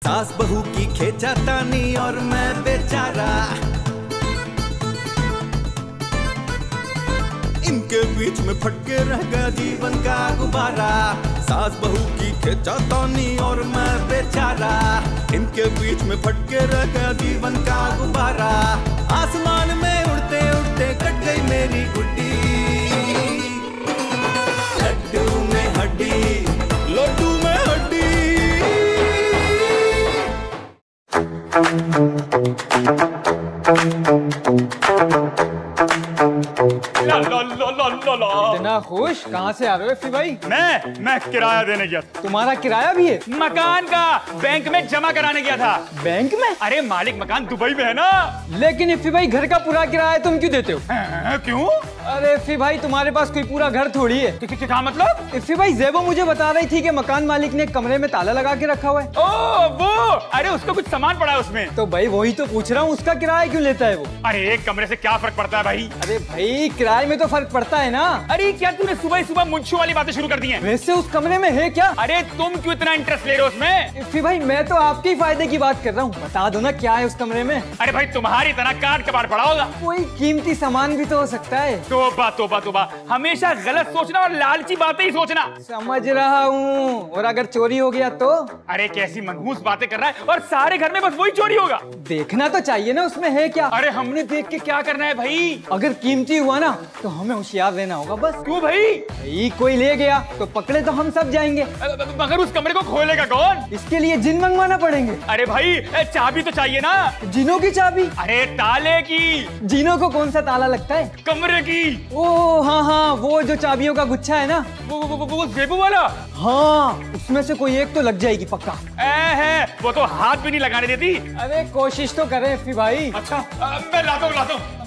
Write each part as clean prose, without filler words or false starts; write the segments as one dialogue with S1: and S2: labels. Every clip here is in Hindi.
S1: सास बहू की खींचातानी और मैं बेचारा, इनके बीच में फटके रह गया जीवन का गुब्बारा। सास बहू की खींचातानी और मैं बेचारा, इनके बीच में फटके रह गया जीवन का गुब्बारा। आसमान में उड़ते उड़ते कट गई मेरी गुड्डी, लड्डू में हड्डी, लड्डू में हड्डी।
S2: इतना खुश कहाँ से आ रहे हो एफी भाई?
S3: मैं किराया देने गया था।
S2: तुम्हारा किराया भी है?
S3: मकान का बैंक में जमा कराने गया था।
S2: बैंक में?
S3: अरे मालिक मकान दुबई में है ना।
S2: लेकिन एफी भाई घर का पूरा किराया तुम क्यों देते हो?
S3: क्यों?
S2: अरे एफी भाई तुम्हारे पास कोई पूरा घर थोड़ी है।
S3: क्या मतलब?
S2: एफी भाई जेबो मुझे बता रही थी कि मकान मालिक ने कमरे में ताला लगा के रखा हुआ है।
S3: ओ वो, अरे उसका कुछ सामान पड़ा है उसमें।
S2: तो भाई वही तो पूछ रहा हूँ, उसका किराया क्यों लेता है वो?
S3: अरे एक कमरे से क्या फर्क पड़ता है भाई?
S2: अरे भाई किराए में तो फर्क पड़ता है ना।
S3: अरे क्या तूने सुबह सुबह मुंशू वाली बातें शुरू कर दी हैं?
S2: वैसे उस कमरे में है क्या?
S3: अरे तुम क्यों इतना इंटरेस्ट ले रहे हो उसमें?
S2: एफी भाई मैं तो आपके फायदे की बात कर रहा हूँ, बता दो ना क्या है उस कमरे में।
S3: अरे भाई तुम्हारी तरह काट कबाड़ पड़ा होगा।
S2: कोई कीमती सामान भी तो हो सकता है।
S3: तोबा तोबा तोबा, हमेशा गलत सोचना और लालची बातें ही सोचना।
S2: समझ रहा हूँ, और अगर चोरी हो गया तो?
S3: अरे कैसी मनहूस बातें कर रहा है, और सारे घर में बस वही चोरी होगा।
S2: देखना तो चाहिए ना उसमें है क्या।
S3: अरे हमने देख के क्या करना है भाई?
S2: अगर कीमती हुआ ना तो हमें होशियार रहना होगा बस।
S3: क्यों भाई?
S2: भाई कोई ले गया तो पकड़े तो हम सब जाएंगे।
S3: मगर उस कमरे को खोलेगा कौन?
S2: इसके लिए जिन मंगवाना पड़ेंगे।
S3: अरे भाई चाबी तो चाहिए ना।
S2: जिनों की चाबी?
S3: अरे ताले की।
S2: जिनों को कौन सा ताला लगता है?
S3: कमरे की।
S2: ओ हाँ हाँ, वो जो चाबियों का गुच्छा है ना,
S3: वो जेबू वाला।
S2: हाँ उसमें से कोई एक तो लग जाएगी पक्का।
S3: है वो तो हाथ भी नहीं लगाने देती।
S2: अरे कोशिश तो करें एफी भाई।
S3: अच्छा मैं लाता हूँ।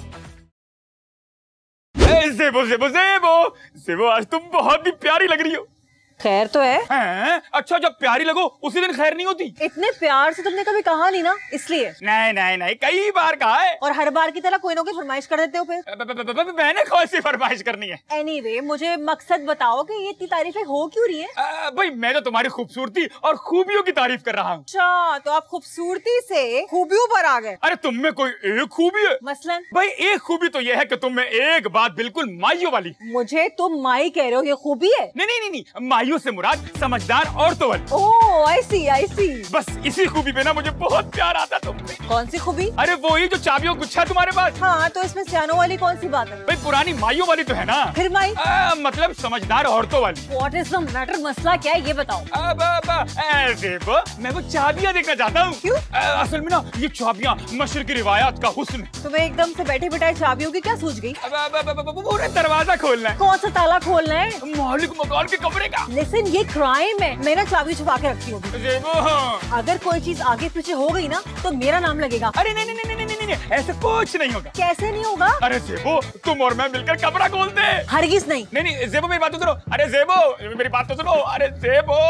S3: जेबो जेबो जेबो जेबो, आज तुम बहुत ही प्यारी लग रही हो।
S4: खैर तो है।
S3: अच्छा जब प्यारी लगो उसी दिन खैर नहीं होती?
S4: इतने प्यार से तुमने कभी कहा नहीं ना, इसलिए।
S3: नहीं कई बार कहा है।
S4: और हर बार की तरह कोई ना कोई फरमाइश कर देते हो फिर।
S3: मैंने कौन सी फरमाइश करनी है?
S4: Anyway, मुझे मकसद बताओ कि ये इतनी तारीफें हो क्यों रही है?
S3: भाई मैं तो तुम्हारी खूबसूरती और खूबियों की तारीफ कर रहा हूँ।
S4: अच्छा तो आप खूबसूरती से खूबियों पर आ गए।
S3: अरे तुम में कोई एक खूबी है?
S4: मसलन?
S3: भाई एक खूबी तो ये है कि तुम में एक बात बिल्कुल माइयों वाली।
S4: मुझे तुम माई कह रहे हो, ये खूबी है?
S3: नहीं माइयों से मुराद समझदार औरतों वाली।
S4: ओह आई सी।
S3: बस इसी खूबी पे ना मुझे बहुत प्यार आता तुमसे।
S4: कौन सी खूबी?
S3: अरे वही जो चाबियों गुच्छा तुम्हारे पास।
S4: हाँ तो इसमें सियानों वाली कौन सी बात है?
S3: भाई पुरानी माइयों वाली तो है ना।
S4: फिर माई?
S3: मतलब समझदार औरतों वाली।
S4: What is the matter? मसला क्या है ये बताओ।
S3: मैं वो चाबियां देखना चाहता हूँ।
S4: क्यों?
S3: असल में ना ये चाबियां मशर की रिवायात का हुस्न है।
S4: तुम्हें एकदम से बैठे बिठाए चाबियों की क्या सूझ गई?
S3: पूरा दरवाजा खोलना है।
S4: कौन सा ताला खोलना है?
S3: मालिक मकान के कमरे का।
S4: लेकिन ये क्राइम है, मैं ना चाबी छुपा के रखती हूँ। अगर कोई चीज आगे पीछे हो गई ना तो मेरा नाम लगेगा।
S3: अरे नहीं ऐसा कुछ नहीं होगा।
S4: कैसे नहीं होगा?
S3: अरे जेबो तुम और मैं मिलकर कमरा खोलते हैं।
S4: हरगिज नहीं।
S3: नहीं जेबो मेरी बात तो सुनो। अरे जेबो मेरी बात तो सुनो। अरे जेबो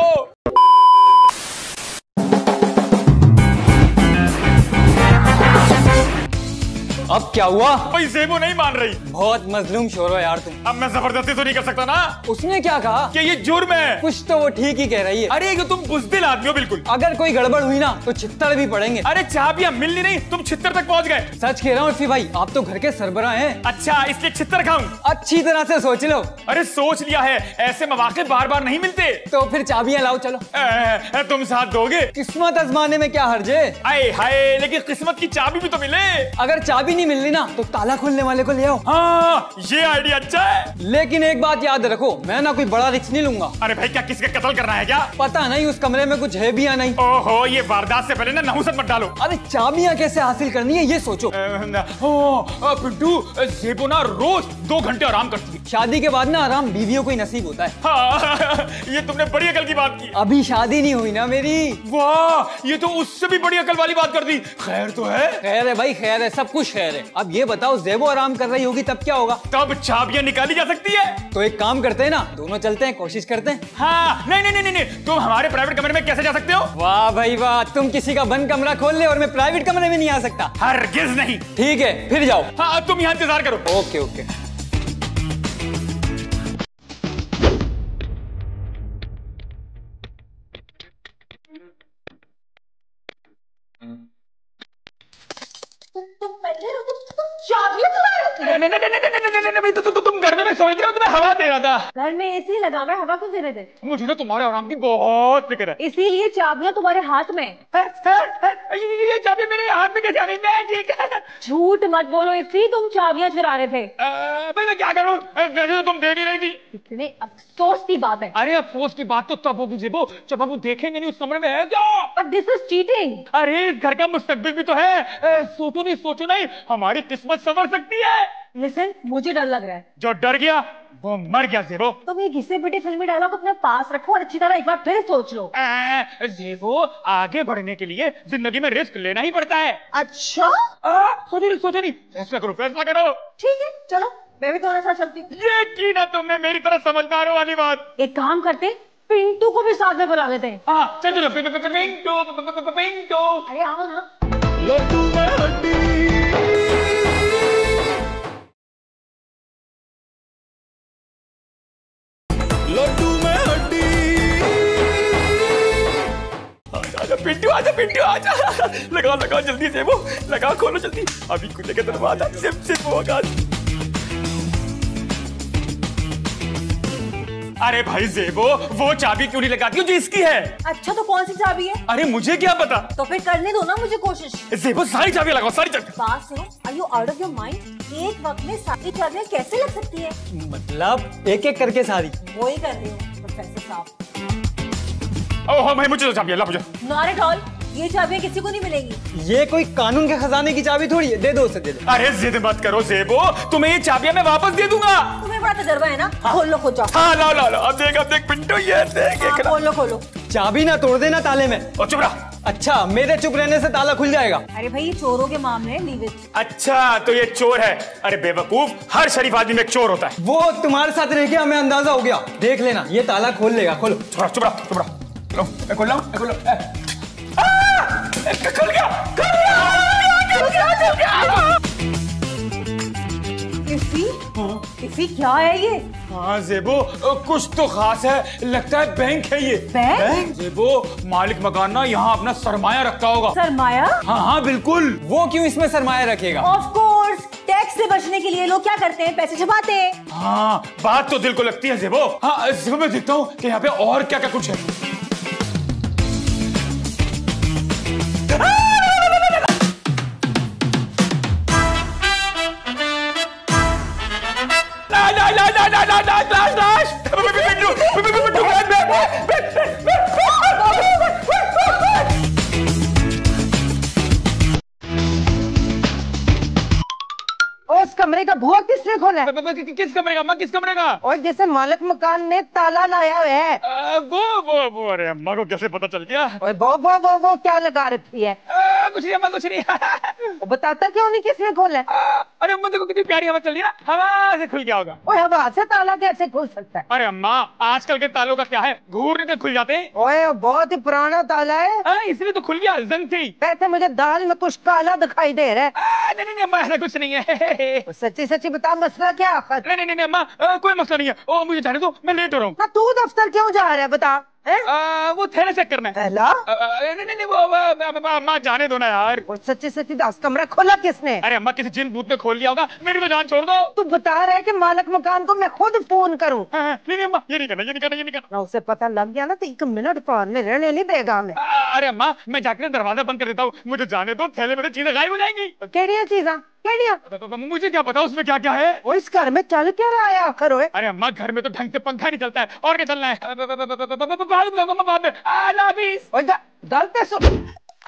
S2: अब क्या हुआ?
S3: भाई जेबो नहीं मान रही।
S2: बहुत मजलूम शोर हो यार तुम।
S3: अब मैं जबरदस्ती तो नहीं कर सकता ना।
S2: उसने क्या कहा?
S3: कि ये जुर्म है।
S2: कुछ तो वो ठीक ही कह रही है।
S3: अरे ये तुम बुज़दिल आदमी हो बिल्कुल।
S2: अगर कोई गड़बड़ हुई ना तो छित्तर भी पड़ेंगे।
S3: अरे चाबियां मिलनी नहीं, तुम छित्तर तक पहुंच गए।
S2: सच कह रहा हूँ भाई, आप तो घर के सरबराह हैं।
S3: अच्छा इसलिए छित्तर खाऊं?
S2: अच्छी तरह से सोच लो।
S3: अरे सोच लिया है, ऐसे मौके बार बार नहीं मिलते।
S2: तो फिर चाबियां लाओ चलो।
S3: तुम साथ दोगे?
S2: किस्मत आजमाने में क्या हर्ज है?
S3: आए हाय, लेकिन किस्मत की चाबी भी तो मिले।
S2: अगर चाबी नहीं मिल रही ना तो ताला खोलने वाले को ले आओ।
S3: हाँ ये आइडिया अच्छा है।
S2: लेकिन एक बात याद रखो, मैं ना कोई बड़ा रिस्क नहीं लूंगा।
S3: अरे भाई क्या किसी का कत्ल करना है क्या?
S2: पता नहीं उस कमरे में कुछ है भी या नहीं।
S3: ओहो ये वारदात से पहले ना नहुसत मत डालो।
S2: अरे चाबियां कैसे हासिल करनी है ये सोचो।
S3: पिंटू जेबो ना रोज 2 घंटे आराम करती है।
S2: शादी के बाद ना आराम बीवियों को ही नसीब होता है।
S3: हाँ, ये तुमने बड़ी अकल की बात की।
S2: अभी शादी नहीं हुई ना मेरी।
S3: वाह ये तो उससे भी बड़ी अकल वाली बात कर दी। खैर तो है।
S2: खैर है भाई, खैर है, सब कुछ खैर है। अब ये बताओ जेबो आराम कर रही होगी तब क्या होगा?
S3: तब चाबियां निकाली जा सकती है।
S2: तो एक काम करते हैं ना, दोनों चलते हैं, कोशिश करते हैं।
S3: हाँ नहीं तुम हमारे प्राइवेट कमरे में कैसे जा सकते हो?
S2: वाह भाई वाह, तुम किसी का बंद कमरा खोल ले और मैं प्राइवेट कमरे में नहीं आ सकता।
S3: हरगिज नहीं।
S2: ठीक है फिर जाओ।
S3: हाँ तुम यहाँ इंतजार करो।
S2: Okay okay.
S3: नहीं, तुम घर में सोच रहे हो, तुम्हें हवा दे रहा था।
S4: घर में एसी लगा, मैं हवा क्यों दे रहे थे?
S3: मुझे ना तुम्हारे आराम की बहुत फिक्र है,
S4: इसीलिए चाबियां तुम्हारे हाथ में।
S3: ये चाबी मेरे हाथ में कैसे आ गई? मैं ठीक है।
S4: झूठ मत बोलो, इसी तुम चाबियां चुरा रहे थे।
S3: भाई मैं क्या करूं? वैसे तो तुम दे नहीं रही थी।
S4: इतने अफसोस की बात है।
S3: अरे अफसोस की बात तो तब होगी जेबो जब हम देखेंगे नहीं उस कमरे में है क्या।
S4: But this is cheating.
S3: अरे इस घर का मुस्तकबिल भी तो है। सोचो नहीं हमारी किस्मत संवर सकती है।
S4: लिसन, मुझे डर लग रहा है।
S3: जो डर गया वो मर गया जेबो।
S4: तुम ये घिसे पिटे फिल्मी डायलॉग अपने पास रखो और अच्छी तरह एक बार फिर सोच लो।
S3: जेबो आगे बढ़ने के लिए जिंदगी में रिस्क लेना ही पड़ता है।
S4: अच्छा,
S3: सोचो नहीं, फैसला करो।
S4: ठीक है, चलो मैं भी तुम्हारे साथ चलती हूँ।
S3: ये की ना तुमने मेरी तरह समझदारों वाली बात।
S4: एक काम करते, पिंटू को भी साथ में बुला लेते हैं।
S3: हाँ चलो पिंटू।
S4: अरे आओ ना।
S1: लड्डू में हड्डी, लड्डू में हड्डी।
S3: आजा पिंटू आजा। लगा जल्दी से वो लगा, खोलो जल्दी। अभी खुलेगा दरवाजा, सिप होगा। अरे भाई जेबो, वो चाबी क्यों नहीं लगाती हो जो इसकी है?
S4: अच्छा तो कौन सी चाबी है?
S3: अरे मुझे क्या पता।
S4: तो फिर करने दो ना मुझे कोशिश।
S3: जेबो सारी चाबी लगाओ, सारी चाबी।
S4: बात सुनो, are you out of your mind? एक वक्त में सारी चाबियां कैसे लग सकती है?
S2: मतलब एक एक करके सारी?
S4: वो ही कर रही हूँ प्रोफेसर साहब।
S3: ओह भाई मुझे तो चाबी ला मुझे।
S4: नॉट एट ऑल, ये चाबियां किसी को नहीं मिलेंगी।
S2: ये कोई कानून के खजाने की चाबी थोड़ी है, दे दो उसे, दे दो।
S3: अरे जिद मत करो जेबो, तुम्हें ये चाबियां मैं वापस दे दूंगा।
S4: तुम्हें बड़ा तजर्बा है ना? खोल लो खुद जाओ।
S3: हाँ ला अब देख पिंटू, ये देख।
S4: खोलो।
S2: चाबी ना तोड़ देना ताले में।
S3: और चुप रहा।
S2: अच्छा, मेरे चुप रहने से ताला खुल जाएगा?
S4: अरे भाई ये चोरों के मामले हैं, लीव इट।
S3: अच्छा तो ये चोर है? अरे बेवकूफ, हर शरीफ आदमी में एक चोर होता है।
S2: वो तुम्हारे साथ रह के हमें अंदाजा हो गया। देख लेना, ये ताला खोल लेगा। खोलो।
S3: चुप रहा। लो, मैं खोल रहा हूं। खुल गया।
S4: इसी क्या है ये?
S3: हाँ जेबो, कुछ तो खास है, लगता है बैंक है ये।
S4: बैंक?
S3: जेबो, मालिक मकान ना यहाँ अपना सरमाया रखता होगा।
S4: सरमाया?
S3: हाँ बिल्कुल।
S2: वो क्यों इसमें सरमाया रखेगा?
S4: ऑफ कोर्स, टैक्स से बचने के लिए लोग क्या करते हैं, पैसे छुपाते हैं।
S3: हाँ बात तो दिल को लगती है जेबो। हाँ जेबो, मैं देखता हूँ कि यहाँ पे और क्या क्या कुछ है।
S5: उस कमरे का बुआ किसने खोला है?
S3: किस कमरे का? किस कमरे का?
S5: और जैसे मालिक मकान ने ताला लाया है।
S3: वो अरे अम्मा को कैसे पता चल गया?
S5: और वो क्या लगा रखी है?
S3: कुछ नहीं अम्मा, कुछ नहीं।
S5: वो बताता क्यों नहीं किसने खोला है?
S3: अरे अम्मा देखो कितनी प्यारी हवा चल रही है ना, हवा से खुल गया होगा।
S5: ओए हवा से ताला कैसे खुल सकता है?
S3: अरे अम्मा, आजकल के तालों का क्या है, घूरने से खुल जाते हैं।
S5: ओए बहुत ही पुराना ताला है।
S3: इसलिए तो खुल गया, जंग थी।
S5: वैसे मुझे दाल में कुछ काला दिखाई दे रहा है।
S3: नहीं अम्मा, ऐसा कुछ नहीं है।
S5: सच्ची बता, मसला क्या आखिर?
S3: नहीं अम्मा, कोई मसला नहीं है। ओ मुझे जाने दो, मैं लेट हो रहा हूँ।
S5: तू दफ्तर क्यों जा रहा है बता?
S3: वो थैले चेक करना है। नहीं वो अम्मा जाने दो ना यार।
S5: सच्ची दस, कमरा खोला किसने?
S3: अरे अम्मा, किसी जिन भूत ने खोल लिया होगा, मेरी तो जान छोड़ दो।
S5: तू बता रहा है कि मालिक मकान को मैं खुद फोन करूं?
S3: नहीं अम्मा, ये नहीं करना।
S5: उसे पता लग गया ना तो 1 मिनट पानी रहने नहीं देगा हमें।
S3: अरे अम्मा, मैं जाकर दरवाजा बंद कर देता हूँ, मुझे जाने दो, थैले में चीजें गायब हो जाएंगी।
S5: केड़िया चीज़ा?
S3: मुझे क्या पता उसमें क्या क्या है।
S5: वो इस घर में चल क्या रहा है आखिर?
S3: अरे अम्मा, घर में तो ढंग से पंखा नहीं चलता है, और क्या चलना है? बाद में
S5: गलत सुन।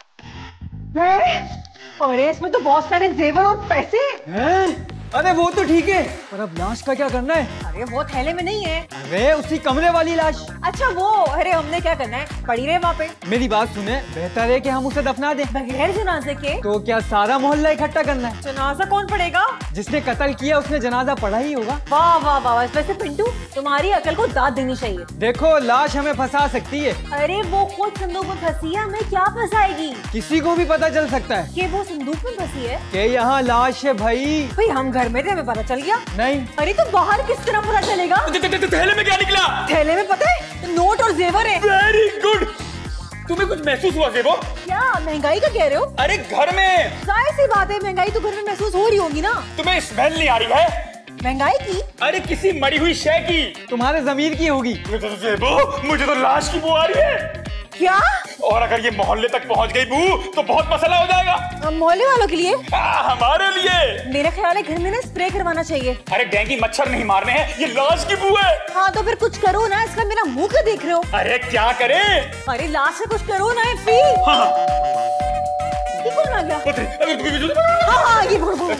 S5: अरे इसमें तो बहुत सारे जेवर और पैसे
S2: हैं? अरे वो तो ठीक है, पर अब लाश का क्या करना है?
S4: अरे वो थैले में नहीं है।
S2: अरे उसी कमरे वाली लाश।
S4: अच्छा वो, अरे हमने क्या करना है, पड़ी रहे वहाँ पे।
S2: मेरी बात सुने, बेहतर है कि हम उसे दफना दें।
S4: बगैर जनाजे के?
S2: तो क्या सारा मोहल्ला इकट्ठा करना है?
S4: जनाजा कौन पड़ेगा?
S2: जिसने कत्ल किया उसने जनाजा पढ़ा ही होगा।
S4: वाह, वैसे पिंटू तुम्हारी अकल को दाद देनी चाहिए।
S2: देखो, लाश हमें फंसा सकती है।
S4: अरे वो खुद संदूक में फंसी है, हमें क्या फंसाएगी?
S2: किसी को भी पता चल सकता है
S4: कि वो संदूक में फंसी है।
S2: कि यहाँ लाश है। भाई
S4: हम घर में थे, हमें पता चल गया।
S2: नहीं।
S4: अरे तो बाहर किस तरह पता चलेगा?
S3: थैले में क्या निकला?
S4: थैले में पता है, नोट और जेवर है।
S3: Very good. तुम्हें कुछ महसूस हुआ जेबो?
S4: क्या महंगाई का कह रहे हो?
S3: अरे घर में
S4: जाहिर सी बात है, महंगाई तो घर में महसूस हो रही होगी ना।
S3: तुम्हें स्मेल नहीं आ रही है
S4: महंगाई की?
S3: अरे किसी मरी हुई शय की।
S2: तुम्हारे जमीर की होगी।
S3: जेबो मुझे तो लाश की बू आ रही है।
S4: क्या?
S3: और अगर ये मोहल्ले तक पहुंच गई बू तो बहुत मसला हो जाएगा।
S4: मोहल्ले वालों के लिए?
S3: हमारे लिए।
S4: मेरा ख्याल है घर में ना स्प्रे करवाना चाहिए।
S3: अरे डेंगू मच्छर नहीं मारने हैं, ये लाश की बू है।
S4: हाँ तो फिर कुछ करो ना, इसका मेरा मुंह क्यों देख रहे हो?
S3: अरे क्या करें?
S4: अरे लाश से कुछ करो ना। फी ये कौन आ गया? हाँ ये बोल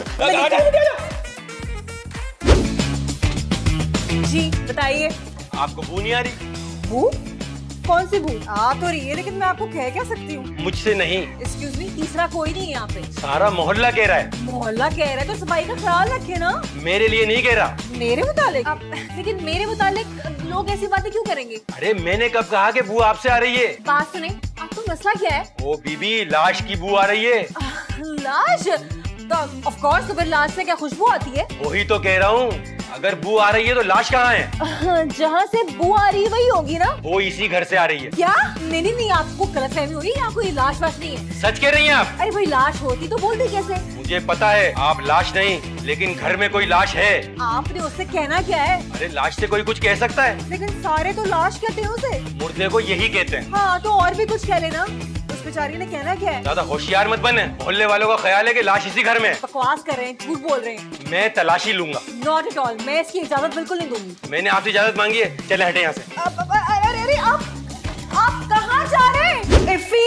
S4: जी बताइए।
S6: आपको बू नहीं आ रही?
S4: बू? कौन सी बू? आ तो रही है, लेकिन मैं आपको कह क्या सकती हूँ?
S6: मुझसे नहीं।
S4: एक्सक्यूज मी, तीसरा कोई नहीं है यहाँ पे।
S6: सारा मोहल्ला कह रहा है।
S4: मोहल्ला कह रहा है तो सफाई का ख्याल रखे ना।
S6: मेरे लिए नहीं कह रहा।
S4: मेरे मुतालिक? लेकिन मेरे मुतालिक लोग ऐसी बातें क्यों करेंगे?
S6: अरे मैंने कब कहा कि बू आपसे आ रही है?
S4: बात सुने, आपको मसला क्या है?
S6: ओ बीबी, लाश की बू आ रही है।
S4: लाश? तो ऑफ कोर्स, तो फिर लाश से क्या खुशबू आती है?
S6: वही तो कह रहा हूँ, अगर बू आ रही है तो लाश कहाँ है?
S4: जहाँ से बू आ रही है वही होगी ना।
S6: वो इसी घर से आ रही है।
S4: क्या? नहीं, आपको गलतफहमी हो रही है, यहाँ कोई लाश वाश नहीं है।
S6: सच कह रही हैं आप?
S4: अरे भाई लाश होती तो बोलती कैसे?
S6: मुझे पता है आप लाश नहीं, लेकिन घर में कोई लाश है।
S4: आपने उससे कहना क्या है?
S6: अरे लाश से कोई कुछ कह सकता है?
S4: लेकिन सारे तो लाश कहते हैं उसे।
S6: मुर्दे को यही कहते हैं।
S4: हाँ तो और भी कुछ कह लेना। उस बेचारी ने कहना क्या है?
S6: ज्यादा होशियार मत बने, मोहल्ले वालों का ख्याल है कि लाश इसी घर में है।
S4: बकवास कर रहे हैं, झूठ बोल रहे हैं।
S6: मैं तलाशी लूंगा।
S4: नॉट एट ऑल, मैं इसकी इजाजत बिल्कुल नहीं दूंगी।
S6: मैंने आपसे इजाजत मांगी है, चले हटे यहाँ से।
S4: अरे आप कहाँ जा रहे हैं? इफ़ी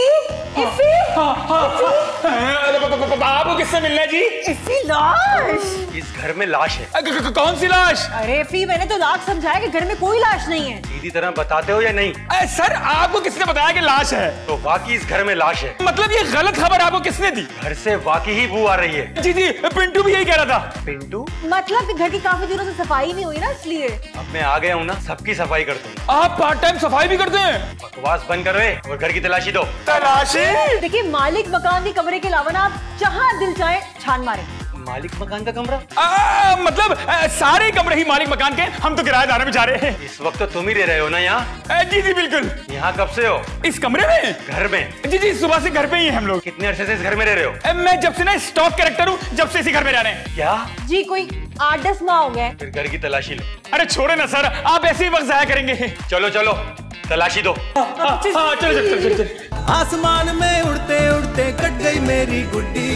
S3: बाबू किससे मिलना है जी?
S4: इफ़ी लाश?
S6: इस घर में लाश है।
S3: कौन सी लाश?
S4: अरे इफ़ी, मैंने तो लाख समझाया कि घर में कोई लाश नहीं है।
S6: सीधी तरह बताते हो या नहीं?
S3: सर आपको किसने बताया कि लाश है?
S6: तो वाकई इस घर में लाश है।
S3: मतलब ये गलत खबर आपको किसने दी?
S6: घर से वाकई ही बू आ रही है।
S3: जी पिंटू भी यही कह रहा था।
S6: पिंटू?
S4: मतलब घर की काफी दिनों से सफाई नहीं हुई ना, इसलिए।
S6: अब मैं आ गया हूँ ना, सबकी सफाई करता हूँ।
S3: आप पार्ट टाइम सफाई भी करते हैं?
S6: बकवास बंद करो और घर की तलाशी दो।
S3: तलाशी?
S4: देखिए मालिक मकान के कमरे के अलावा ना आप जहाँ दिल चाहे छान मारे।
S6: मालिक मकान का कमरा?
S3: मतलब सारे कमरे ही मालिक मकान के, हम तो किराएदार बेचारे हैं।
S6: इस वक्त तो तुम ही रह रहे हो ना यहाँ?
S3: जी बिल्कुल।
S6: यहाँ कब से हो?
S3: इस कमरे में?
S6: घर में?
S3: जी सुबह से घर पे ही हैं हम लोग।
S6: कितने अरसे से इस घर में रह रहे हो?
S3: मैं जब से ना स्टॉक कैरेक्टर हूँ, जब से इसी घर में रह रहे हैं।
S6: क्या?
S4: जी कोई 8-10 माह हो गए।
S6: फिर घर की तलाशी लो।
S3: अरे छोड़े ना सर, आप ऐसे ही वक्त जाया करेंगे।
S6: चलो तलाशी दो।
S3: चलो।
S1: आसमान में उड़ते उड़ते कट गई मेरी गुड्डी,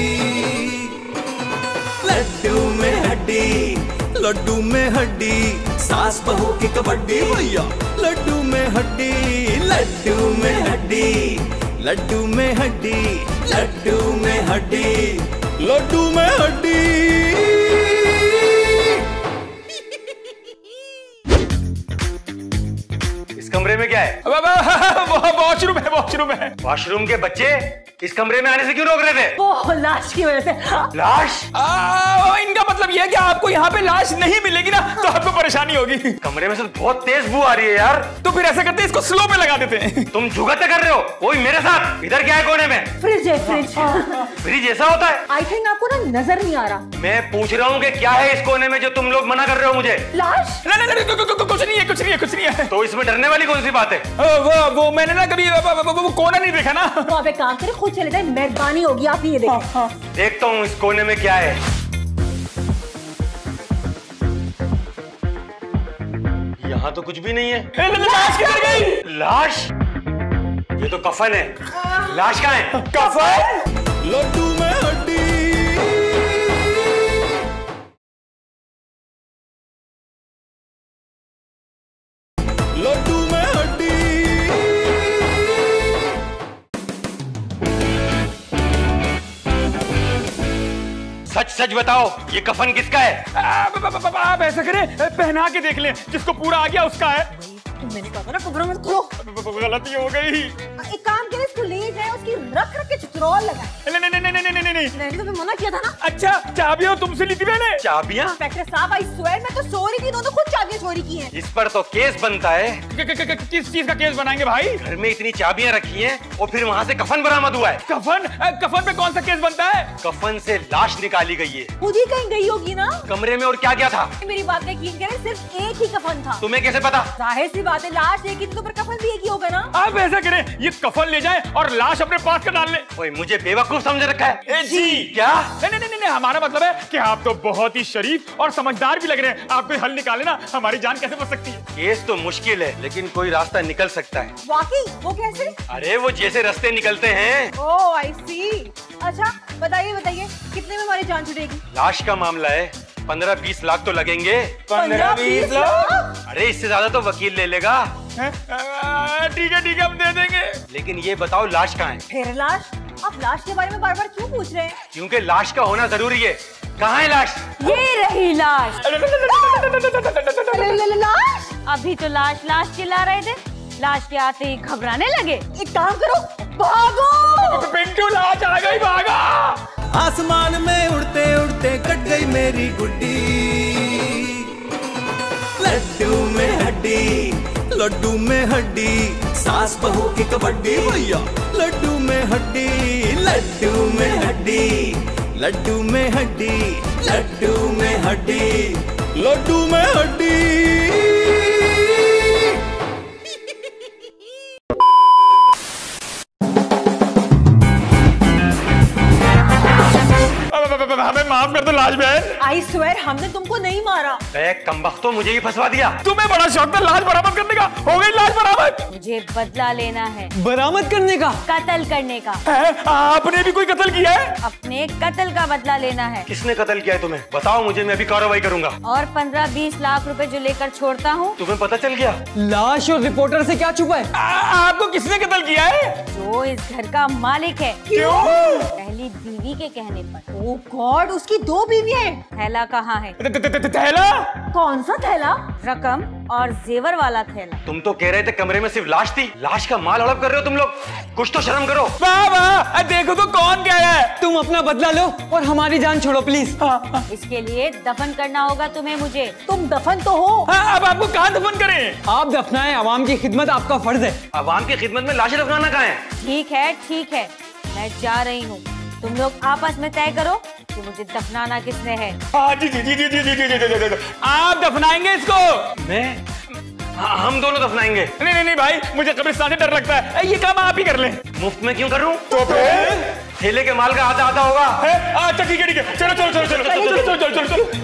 S1: लड्डू में हड्डी, सास बहू की कबड्डी भैया। लड्डू में हड्डी, लड्डू में हड्डी, लड्डू में हड्डी, लड्डू में हड्डी, लड्डू में हड्डी।
S6: इस कमरे में क्या है?
S3: वॉशरूम है।
S6: वॉशरूम के बच्चे इस कमरे में आने से क्यों रोक रहे थे?
S4: वो लाश की वजह से।
S6: लाश?
S3: इनका मतलब ये है कि आपको यहाँ पे लाश नहीं मिलेगी ना, तो आपको परेशानी होगी।
S6: कमरे में से बहुत तेज बू आ रही है यार।
S3: तो फिर ऐसा करते हैं, इसको स्लो पे लगा देते हैं।
S6: तुम जुगत कर रहे हो? कोई मेरे साथ। इधर क्या है कोने में?
S4: फ्रिज है, फ्रिज।
S6: फ्रिज ऐसा होता है?
S4: आई थिंक आपको ना नजर नहीं आ रहा।
S6: मैं पूछ रहा हूँ कि क्या है इस कोने में जो तुम लोग मना कर रहे हो मुझे?
S4: लाश?
S3: नहीं, कुछ नहीं है।
S6: तो इसमें डरने वाली कौन सी बात है?
S3: वो मैंने ना कभी वो कोना नहीं देखा ना।
S4: तो आप एक काम करें, खुद चले जाए, मेहरबानी होगी, आप ये देखें।
S6: देखता हूँ इस कोने में क्या है। यहाँ तो कुछ भी नहीं है।
S3: लाश किधर गई?
S6: लाश? ये तो कफन है। लाश कहाँ है?
S3: कफन?
S1: लड्डू में हड्डी, लड्डू में हड्डी।
S6: सच बताओ, ये कफन किसका है?
S3: आप ऐसा करें, पहना के देख लें, जिसको पूरा आ गया उसका है।
S4: मैंने कहा था ना कमरे में खोलो।
S3: गलती हो गई।
S4: एक काम करें, इसको ले जाए, उसकी रख के चित्रोल लगाए।
S3: नहीं।
S4: मैंने तो मना किया था ना।
S3: अच्छा चाबियां तुमसे ली थी मैंने।
S6: चाबियां?
S4: इंस्पेक्टर साहब, आई स्वेयर मैं तो सो रही थी, तो खुद चाबियां चोरी की हैं।
S6: इस पर तो केस बनता है।
S3: किस चीज का केस बनाएंगे भाई?
S6: घर में इतनी चाबियां रखी हैं और फिर वहाँ से कफन बरामद हुआ है।
S3: कफन? कफन पे कौन सा केस बनता है?
S6: कफन से लाश निकाली गई है।
S4: खुद ही कहीं गई होगी ना।
S6: कमरे में और क्या क्या था?
S4: मेरी बात का यकीन करें, सिर्फ एक ही कफन था।
S6: तुम्हें कैसे पता?
S4: जाहिर सी बात है, लाश एक ही तो पर कफन भी एक ही होगा ना।
S3: आप ऐसा करें, ये कफन ले जाएं और लाश अपने पास का डाल लें।
S6: ओए, मुझे बेवकूफ समझ रखा है?
S3: जी
S6: क्या?
S3: नहीं, हमारा मतलब है कि आप तो बहुत ही शरीफ और समझदार भी लग रहे हैं। आप कोई हल निकाले ना, हमारी जान कैसे बच सकती है?
S6: केस तो मुश्किल है, लेकिन कोई रास्ता निकल सकता है।
S4: वाकई? वो कैसे?
S6: अरे वो जैसे रास्ते निकलते हैं।
S4: ओह आई सी। अच्छा बताइए कितने में हमारी जान छुटेगी?
S6: लाश का मामला है, 15-20 लाख तो लगेंगे।
S3: 15-20 लाख?
S6: अरे इससे ज्यादा तो वकील ले लेगा।
S3: ठीक है, हम दे देंगे।
S6: लेकिन ये बताओ लाश कहाँ है?
S4: फिर लाश? आप लाश के बारे में बार बार क्यों पूछ रहे हैं?
S6: क्योंकि लाश का होना जरूरी है। कहाँ है लाश?
S7: ये रही लाश।
S4: लाश?
S7: अभी तो लाश चिल्ला रहे थे, लाश के आते ही घबराने लगे।
S4: एक काम करो, भागो।
S3: पिंटू लाश आ गई, भागा।
S1: आसमान में उड़ते उड़ते कट गई मेरी गुड्डी, लड्डू में हड्डी, लड्डू में हड्डी, सास बहू की कबड्डी भैया। लड्डू में हड्डी, लड्डू में हड्डी, लड्डू में हड्डी, लड्डू में हड्डी, लड्डू में हड्डी।
S3: हमें माफ कर दो लाश बहन।
S4: आई स्वेयर हमने तुमको नहीं मारा।
S6: कमबख्तो मुझे ही फंसवा दिया।
S3: तुम्हें बड़ा शौक था लाश बरामद करने का, हो गई लाश बरामद।
S7: मुझे बदला लेना है।
S2: बरामद करने का?
S7: कत्ल करने का।
S3: आपने भी कोई कत्ल किया है?
S7: अपने कत्ल का बदला लेना है।
S6: किसने कत्ल किया है तुम्हें? बताओ मुझे, मैं अभी कार्रवाई करूंगा।
S7: और 15-20 लाख रुपए जो लेकर छोड़ता हूँ।
S6: तुम्हें पता चल गया?
S2: लाश और रिपोर्टर से क्या छुपा है?
S3: आपको किसने कत्ल किया है?
S7: जो इस घर का मालिक है।
S3: क्यों?
S7: पहली बीवी के कहने पर।
S4: ओह गॉड, उसकी 2 बीवी हैं।
S7: थैला कहाँ है?
S3: थैला?
S4: कौन सा थैला?
S7: रकम और जेवर वाला थैला।
S6: तुम तो कह रहे थे कमरे में सिर्फ लाश थी। लाश का माल हड़प कर रहे हो तुम लोग। कुछ तो शर्म करो।
S3: वाह, देखो तो कौन क्या है।
S2: तुम अपना बदला लो और हमारी जान छोड़ो प्लीज।
S7: इसके लिए दफन करना होगा तुम्हें मुझे।
S4: तुम दफन तो हो।
S3: अब आपको कहाँ दफन करें?
S2: आप दफनाएं, आवाम की खिदमत आपका फर्ज है।
S6: आवाम की खिदमत में लाशें दफनाना कहाँ है?
S7: ठीक है, मैं जा रही हूँ। तुम लोग आपस में तय करो कि मुझे दफनाना किसने है।
S3: जी। आप दफनाएंगे इसको?
S6: मैं? हम दोनों दफनाएंगे।
S3: नहीं भाई, मुझे कब्रिस्तान से डर लगता है। ये काम आप ही कर लें।
S6: मुफ्त में क्यों करूं?
S3: तो फिर
S6: ठेले के माल का आधा होगा।
S3: अच्छा ठीक है, चलो।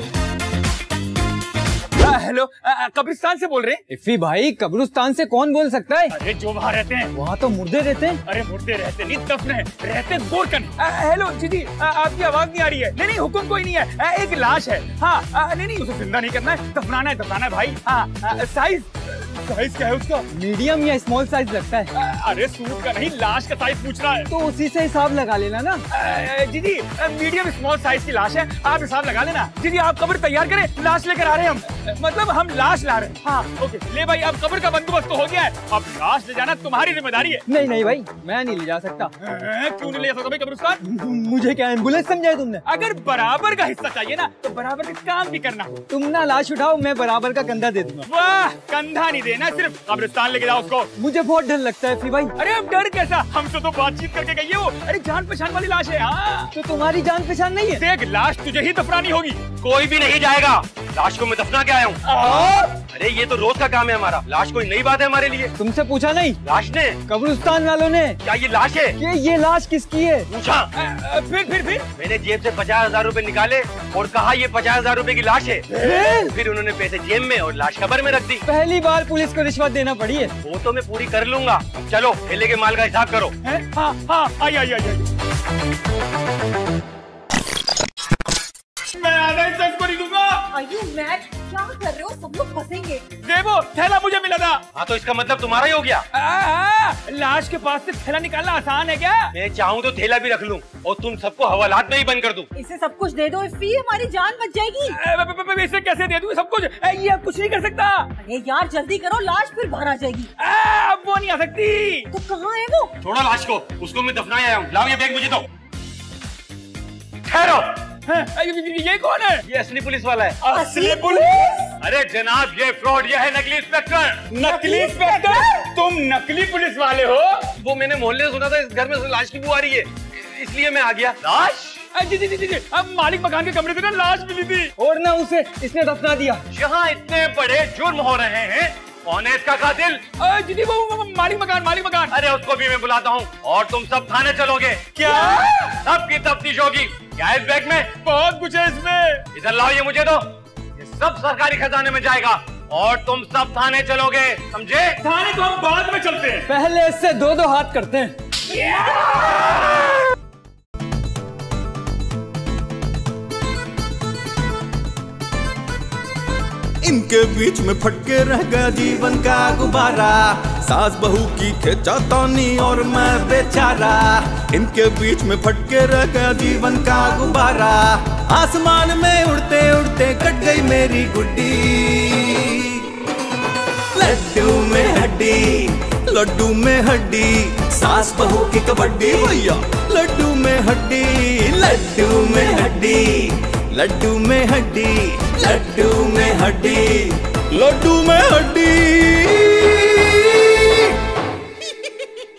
S3: हेलो, कब्रिस्तान से बोल रहे हैं?
S2: इफ़ी भाई, कब्रिस्तान से कौन बोल सकता है?
S3: अरे जो वहाँ रहते हैं।
S2: वहाँ तो मुर्दे रहते हैं।
S3: अरे मुर्दे रहते नहीं, दफन है, रहते गोरकन। हेलो जी, आपकी आवाज नहीं आ रही है। नहीं, हुक्म कोई नहीं है। एक लाश है। हाँ, नहीं, उसे जिंदा नहीं करना है, दफनाना है भाई। हाँ, साइज क्या है उसका?
S2: मीडियम या स्मॉल साइज लगता है।
S3: अरे सूट का नहीं, लाश का साइज पूछ रहा है।
S2: तो उसी से हिसाब लगा लेना ना।
S3: जी, मीडियम स्मॉल साइज की लाश है, आप हिसाब लगा लेना। जी, आप कब्र तैयार करें, लाश लेकर आ रहे हैं हम। मतलब हम लाश ला रहे हैं। हाँ, ओके। ले भाई, अब कब्र का बंदोबस्त तो हो गया है, अब लाश ले जाना तुम्हारी जिम्मेदारी है।
S2: नहीं भाई, मैं नहीं ले जा सकता।
S3: क्यों नहीं ले जा सकता भाई कब्रिस्तान?
S2: मुझे क्या एम्बुलेंस समझा तुमने?
S3: अगर बराबर का हिस्सा चाहिए ना, तो बराबर का काम भी करना।
S2: तुम ना लाश उठाओ, मैं बराबर का कंधा दे दूंगा।
S3: वाह, कंधा नहीं देना, सिर्फ कब्रिस्तान लेके जाओ उसको।
S2: मुझे बहुत डर लगता है भाई।
S3: अरे अब डर कैसा, हमसे तो बातचीत करके गई है वो। अरे जान पहचान वाली लाश है। हाँ,
S2: तो तुम्हारी जान पहचान नहीं है?
S3: देख, लाश तुझे ही दफनानी होगी।
S6: कोई भी नहीं जाएगा, लाश को मैं दफना के आया हूँ। अरे ये तो रोज का काम है हमारा, लाश कोई नई बात है हमारे लिए।
S2: तुमसे पूछा नहीं?
S6: लाश ने?
S2: कब्रिस्तान वालों ने।
S6: क्या ये लाश है?
S2: ये लाश किसकी है?
S6: पूछा।
S3: फिर
S6: मैंने जेब से 50,000 रूपए निकाले और कहा ये 50,000 रूपए की लाश है। फिर उन्होंने पैसे जेब में और लाश कब्र में रख दी।
S2: पहली बार पुलिस को रिश्वत देना पड़ी है।
S6: वो तो मैं पूरी कर लूंगा। चलो ठेले के माल का हिसाब करो।
S3: हाँ, आई। मैं आधा हिस्सा इसको नहीं दूंगा।
S4: Are you mad? क्या कर रहे हो? सब लोग फंसेंगे।
S3: देवो, थैला मुझे मिला था।
S6: हाँ, तो इसका मतलब तुम्हारा ही हो गया।
S3: लाश के पास से थैला निकालना आसान है क्या?
S6: मैं चाहूँ तो थैला भी रख लूँ और तुम सबको हवालात में ही बंद कर दूँ।
S4: इसे सब कुछ दे दो, इफ़ी हमारी जान बच जाएगी।
S3: इसे कैसे दे दूँ सब कुछ? ये कुछ नहीं कर सकता।
S4: अरे यार जल्दी करो, लाश फिर बाहर आ जाएगी।
S3: अब वो नहीं आ सकती।
S4: तो कहाँ है वो?
S6: छोड़ो लाश को, उसको मैं दफनाया आया हूँ। लाओ ये बैग मुझे दो। ठहरो,
S3: ये कौन है?
S6: ये असली पुलिस वाला है।
S3: असली पुलिस?
S6: अरे जनाब ये फ्रॉड, ये है नकली इंस्पेक्टर।
S3: नकली इंस्पेक्टर? तुम नकली पुलिस वाले हो?
S6: वो मैंने मोहल्ले से सुना था इस घर में लाश की बू आ रही है, इसलिए मैं आ गया। लाश?
S3: जी जी जी जी, अब मालिक मकान के कमरे से ना लाश मिली थी
S2: और ना उसे इसने दफना दिया।
S6: यहाँ इतने बड़े जुर्म हो रहे हैं, कौन है इसका कातिल?
S3: जी जी वो मालिक मकान।
S6: अरे उसको भी मैं बुलाता हूँ और तुम सब थाने चलोगे।
S3: क्या?
S6: सबकी तफ्तीश होगी। क्या है इस बैग में?
S3: बहुत कुछ है इसमें।
S6: इधर लाओ, ये मुझे दो। ये सब सरकारी खजाने में जाएगा और तुम सब थाने चलोगे, समझे?
S3: थाने तो हम बाद में चलते हैं,
S2: पहले इससे दो दो हाथ करते हैं।
S1: इनके बीच में फटके रह गया जीवन का गुब्बारा, सास बहू की खिंचातानी और मैं बेचारा। इनके बीच में फटके रह गया जीवन का गुब्बारा, आसमान में उड़ते उड़ते कट गई मेरी गुड्डी। लड्डू में हड्डी, लड्डू में हड्डी, सास बहू की कबड्डी भैया। लड्डू में हड्डी, लड्डू में हड्डी, लड्डू में हड्डी, लड्डू में हड्डी, लड्डू में हड्डी।